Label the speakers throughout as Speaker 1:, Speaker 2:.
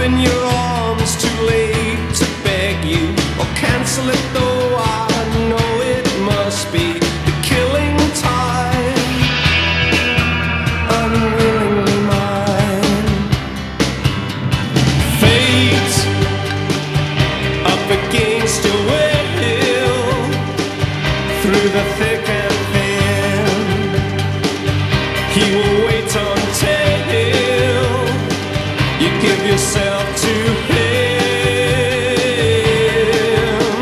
Speaker 1: in your arms, too late to beg you or cancel it, though I know it must be the killing time. Unwillingly mine. Fate up against your will, through the thick and thin. He will wait until you give yourself to him.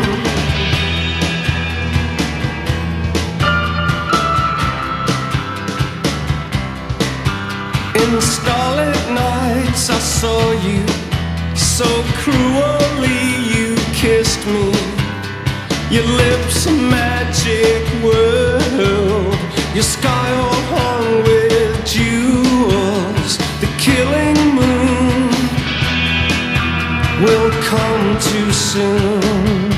Speaker 1: In the starlit nights I saw you, so cruelly you kissed me. Your lips a magic world, your sky all hung with jewels. The killing moon will come too soon.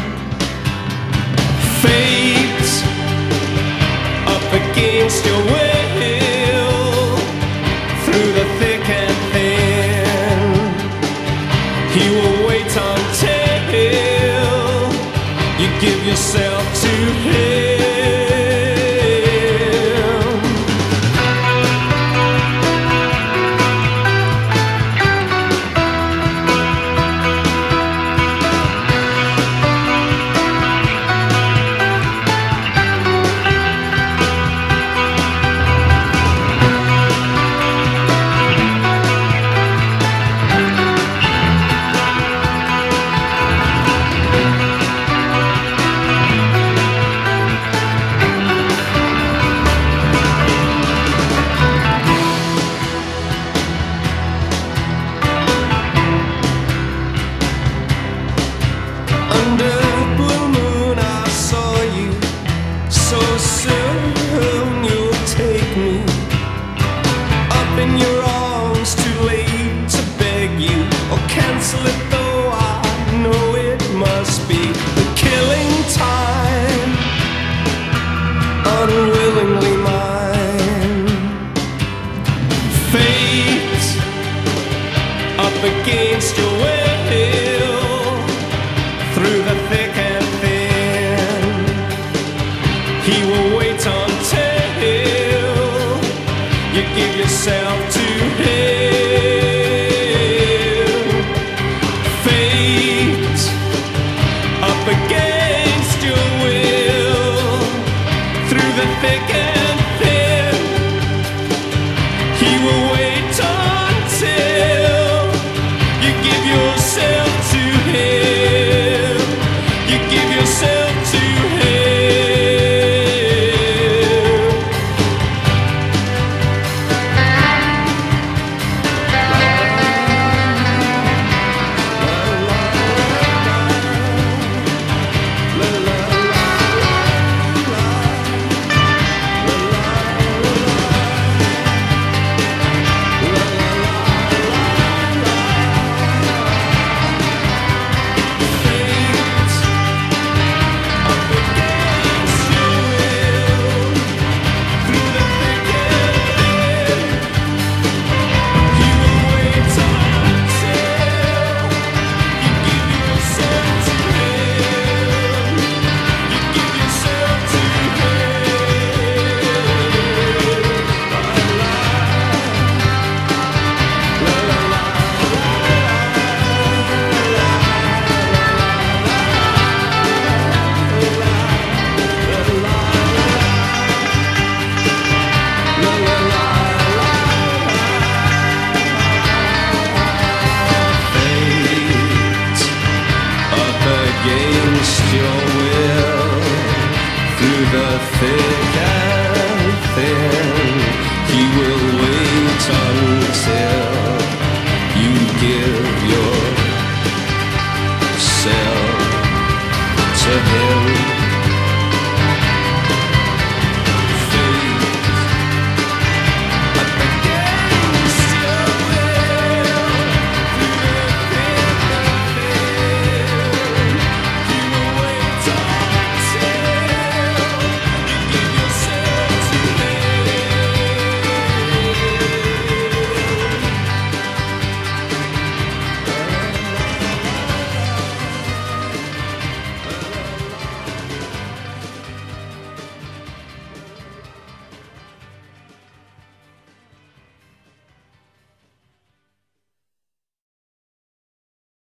Speaker 1: Fate up against your will, through the thick and thin. He will wait until you give yourself to him. Under blue moon I saw you, so soon you'll take me. Up in your arms, too late to beg you or cancel it, though I know it must be the killing time. Unwillingly mine. Fate up against your will, through the thick